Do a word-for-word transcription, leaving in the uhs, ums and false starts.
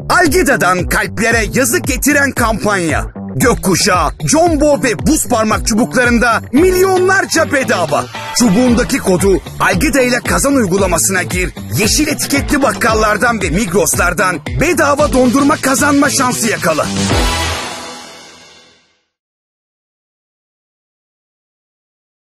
Algida'dan kalplere yazık getiren kampanya. Gökkuşağı, jumbo ve buz parmak çubuklarında milyonlarca bedava. Çubuğundaki kodu Algida ile kazan uygulamasına gir. Yeşil etiketli bakkallardan ve Migros'lardan bedava dondurma kazanma şansı yakala.